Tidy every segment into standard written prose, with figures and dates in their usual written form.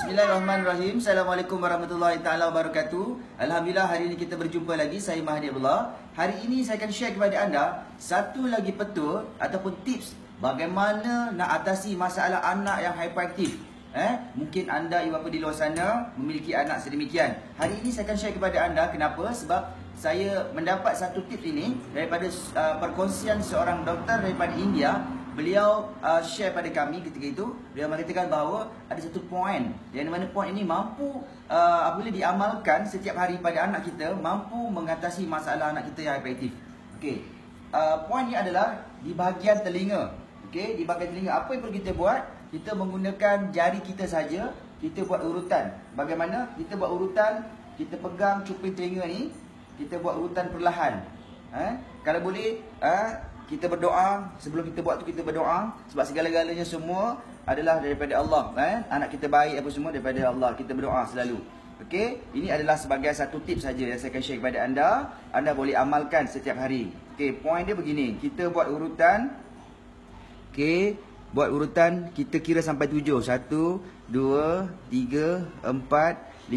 Bismillahirrahmanirrahim. Assalamualaikum warahmatullahi taala wabarakatuh. Alhamdulillah, hari ini kita berjumpa lagi. Saya Mahdi Abdullah. Hari ini saya akan share kepada anda satu lagi petua ataupun tips bagaimana nak atasi masalah anak yang hyperaktif. Mungkin anda ibu bapa di luar sana memiliki anak sedemikian. Hari ini saya akan share kepada anda. Kenapa? Sebab saya mendapat satu tips ini daripada perkongsian seorang doktor daripada India. Beliau share pada kami ketika itu. Beliau mengatakan bahawa ada satu poin yang mana poin ini mampu apabila diamalkan setiap hari pada anak kita, mampu mengatasi masalah anak kita yang hyperaktif. Okey. Poin ini adalah di bahagian telinga. Okey, di bahagian telinga apa yang perlu kita buat? Kita menggunakan jari kita saja. Kita buat urutan. Bagaimana? Kita buat urutan, kita pegang cuping telinga ni, kita buat urutan perlahan. Kalau boleh kita berdoa. Sebelum kita buat tu kita berdoa, sebab segala-galanya semua adalah daripada Allah. Anak kita baik apa semua daripada Allah. Kita berdoa selalu. Okey, ini adalah sebagai satu tips saja yang saya akan share kepada anda. Anda boleh amalkan setiap hari. Okey, poin dia begini. Kita buat urutan. Okey, buat urutan, kita kira sampai 7. 1 2 3 4 5 6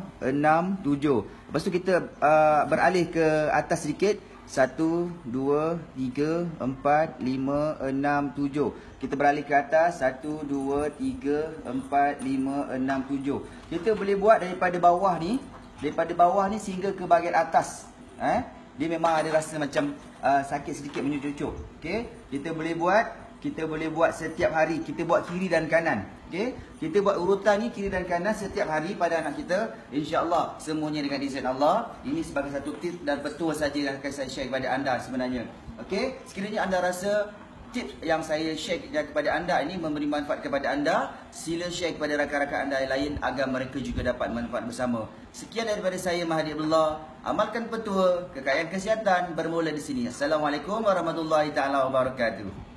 7. Lepas tu kita beralih ke atas sedikit. 1 2 3 4 5 6 7. Kita beralih ke atas. 1 2 3 4 5 6 7. Kita boleh buat daripada bawah ni, sehingga ke bahagian atas. Dia memang ada rasa macam sakit sedikit menyucuk-cucuk. Okey, kita boleh buat setiap hari. Kita buat kiri dan kanan. Okey, kita buat urutan ni kiri dan kanan setiap hari pada anak kita. InsyaAllah semuanya dengan izin Allah. Ini sebagai satu tips dan petua saja yang akan saya share kepada anda sebenarnya. Okey, sekiranya anda rasa tips yang saya share kepada anda ini memberi manfaat kepada anda, sila share kepada rakan-rakan anda yang lain agar mereka juga dapat manfaat bersama. Sekian daripada saya Mahdi Abdullah. Amalkan petua, kekayaan kesihatan bermula di sini. Assalamualaikum warahmatullahi taala wabarakatuh.